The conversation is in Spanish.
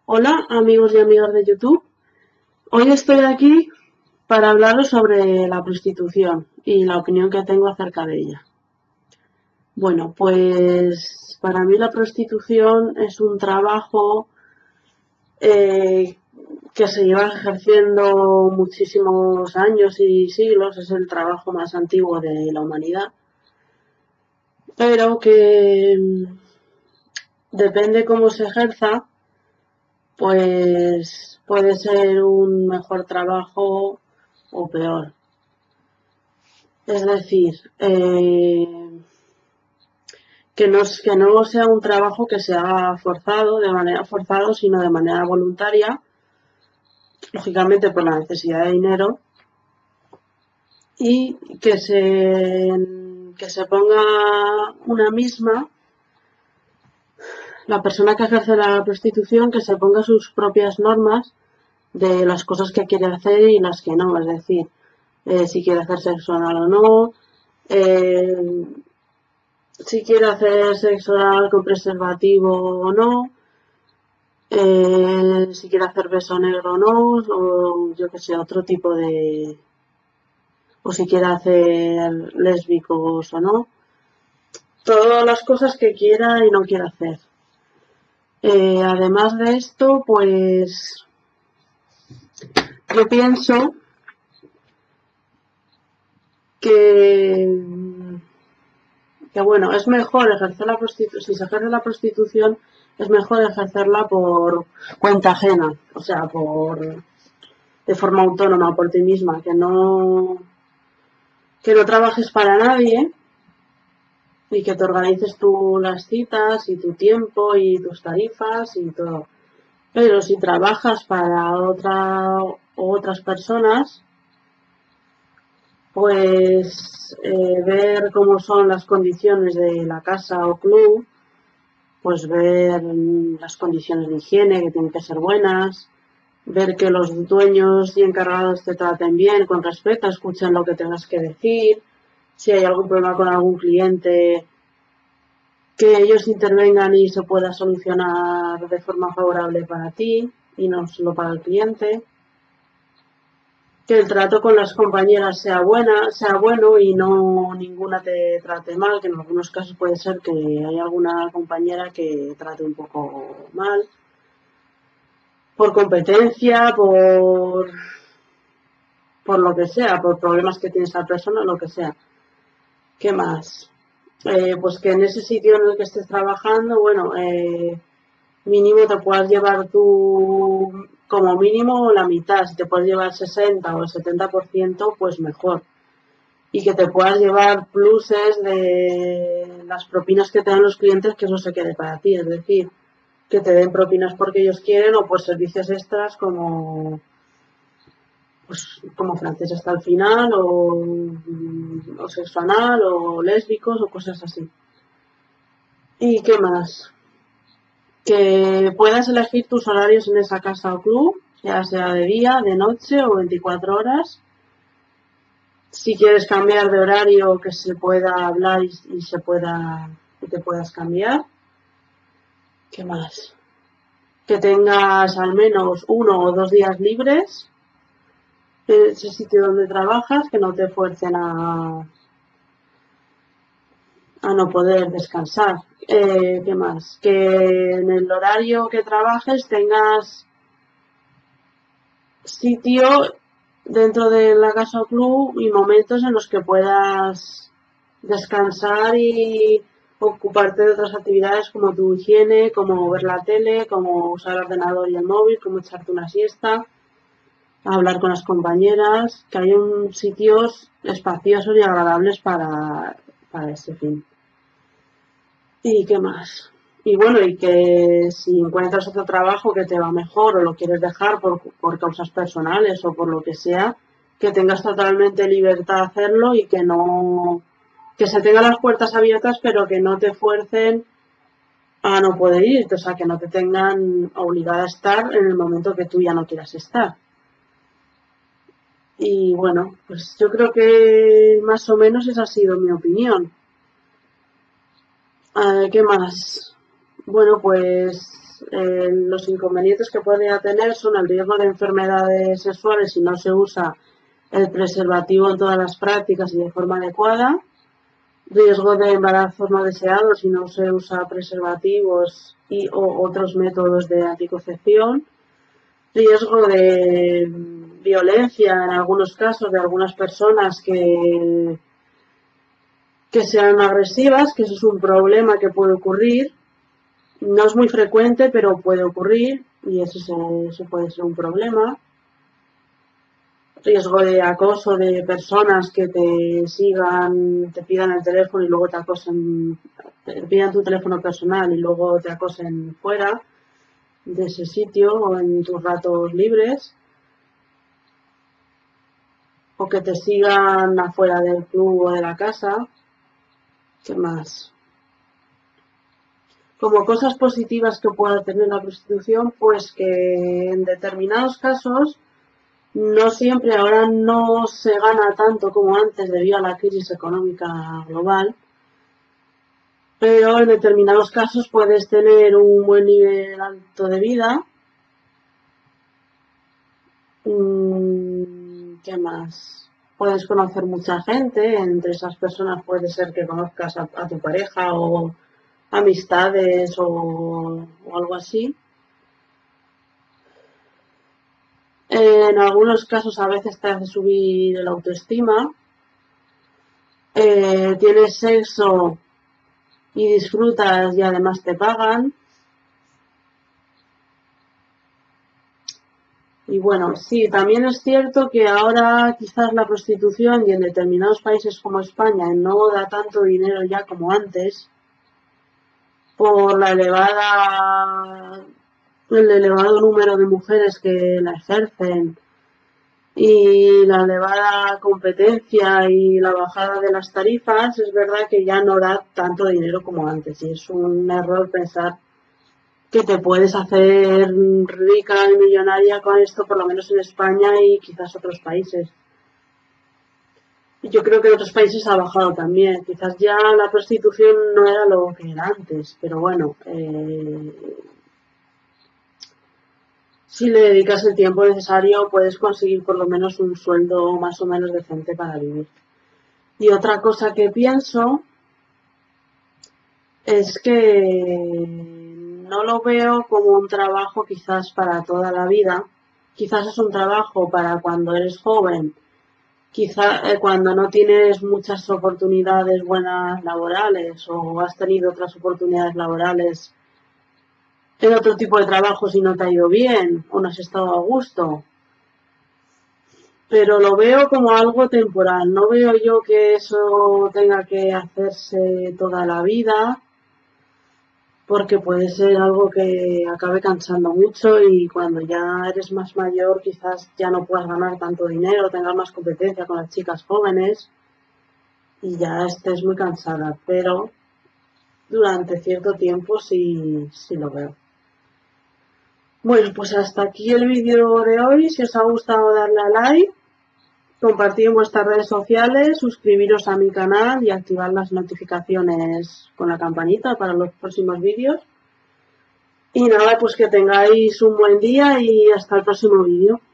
Hola amigos y amigas de YouTube, hoy estoy aquí para hablaros sobre la prostitución y la opinión que tengo acerca de ella. Bueno, pues para mí la prostitución es un trabajo que se lleva ejerciendo muchísimos años y siglos, es el trabajo más antiguo de la humanidad, pero que depende cómo se ejerza, pues puede ser un mejor trabajo o peor. Es decir, que no sea un trabajo que se haga forzado, de manera forzada, sino de manera voluntaria, lógicamente por la necesidad de dinero, y que se ponga una misma, la persona que ejerce la prostitución, que se ponga sus propias normas de las cosas que quiere hacer y las que no, es decir, si quiere hacer sexo oral o no, si quiere hacer sexo oral con preservativo o no, si quiere hacer beso negro o no, o yo que sé, otro tipo de... o si quiere hacer lésbicos o no, todas las cosas que quiera y no quiera hacer. Además de esto, pues yo pienso que bueno, es mejor ejercer la prostitución, si se ejerce la prostitución, es mejor ejercerla por cuenta ajena, o sea, de forma autónoma, por ti misma, que no trabajes para nadie y que te organices tú las citas y tu tiempo y tus tarifas y todo. Pero si trabajas para otras personas, pues ver cómo son las condiciones de la casa o club, pues ver las condiciones de higiene que tienen que ser buenas, ver que los dueños y encargados te traten bien, con respeto, escuchen lo que tengas que decir, si hay algún problema con algún cliente, que ellos intervengan y se pueda solucionar de forma favorable para ti y no solo para el cliente. Que el trato con las compañeras sea bueno y no ninguna te trate mal, que en algunos casos puede ser que haya alguna compañera que trate un poco mal, por competencia, por lo que sea, por problemas que tiene esa persona, lo que sea. ¿Qué más? Pues que en ese sitio en el que estés trabajando, bueno, mínimo te puedas llevar tú, como mínimo la mitad, si te puedes llevar 60 o el 70%, pues mejor. Y que te puedas llevar pluses de las propinas que te dan los clientes, que eso se quede para ti, es decir, que te den propinas porque ellos quieren o por servicios extras como francés hasta el final o sexo anal o lésbicos o cosas así. ¿Y qué más? Que puedas elegir tus horarios en esa casa o club, ya sea de día, de noche o 24 horas. Si quieres cambiar de horario, que se pueda hablar y te puedas cambiar. ¿Qué más? Que tengas al menos 1 o 2 días libres en ese sitio donde trabajas, que no te fuercen a no poder descansar. ¿Qué más? Que en el horario que trabajes tengas sitio dentro de la casa o club y momentos en los que puedas descansar y ocuparte de otras actividades como tu higiene, como ver la tele, como usar el ordenador y el móvil, como echarte una siesta, hablar con las compañeras, que hay sitios espaciosos y agradables para ese fin. ¿Y qué más? Y bueno, y que si encuentras otro trabajo que te va mejor o lo quieres dejar por causas personales o por lo que sea, que tengas totalmente libertad de hacerlo y que se tengan las puertas abiertas, pero que no te fuercen a no poder ir, o sea, que no te tengan obligada a estar en el momento que tú ya no quieras estar. Y bueno, pues yo creo que más o menos esa ha sido mi opinión. ¿Qué más? Bueno, pues Los inconvenientes que podría tener son el riesgo de enfermedades sexuales si no se usa el preservativo en todas las prácticas y de forma adecuada, riesgo de embarazos no deseados si no se usa preservativos o otros métodos de anticoncepción, riesgo de violencia en algunos casos de algunas personas que sean agresivas, que eso es un problema que puede ocurrir. No es muy frecuente, pero puede ocurrir y eso puede ser un problema. Riesgo de acoso de personas que te sigan, te pidan el teléfono y luego te acosen, te pidan tu teléfono personal y luego te acosen fuera de ese sitio o en tus ratos libres. O que te sigan afuera del club o de la casa. ¿Qué más? Como cosas positivas que pueda tener la prostitución, pues que en determinados casos no siempre, ahora no se gana tanto como antes debido a la crisis económica global, pero en determinados casos puedes tener un buen nivel alto de vida. ¿Qué más? Puedes conocer mucha gente, entre esas personas puede ser que conozcas a tu pareja o amistades o algo así. En algunos casos a veces te hace subir la autoestima. Tienes sexo y disfrutas y además te pagan. Y bueno, sí, también es cierto que ahora quizás la prostitución y en determinados países como España no da tanto dinero ya como antes por el elevado número de mujeres que la ejercen y la elevada competencia y la bajada de las tarifas. Es verdad que ya no da tanto dinero como antes y es un error pensar que te puedes hacer rica y millonaria con esto, por lo menos en España y quizás otros países. Y yo creo que en otros países ha bajado también. Quizás ya la prostitución no era lo que era antes, pero bueno, si le dedicas el tiempo necesario puedes conseguir por lo menos un sueldo más o menos decente para vivir. Y otra cosa que pienso es que no lo veo como un trabajo quizás para toda la vida. Quizás es un trabajo para cuando eres joven, quizás cuando no tienes muchas oportunidades buenas laborales o has tenido otras oportunidades laborales en otro tipo de trabajo si no te ha ido bien o no has estado a gusto. Pero lo veo como algo temporal. No veo yo que eso tenga que hacerse toda la vida, porque puede ser algo que acabe cansando mucho y cuando ya eres más mayor quizás ya no puedas ganar tanto dinero, tengas más competencia con las chicas jóvenes y ya estés muy cansada, pero durante cierto tiempo sí lo veo. Bueno, pues hasta aquí el vídeo de hoy. Si os ha gustado, darle a like, compartir en vuestras redes sociales, suscribiros a mi canal y activar las notificaciones con la campanita para los próximos vídeos. Y nada, pues que tengáis un buen día y hasta el próximo vídeo.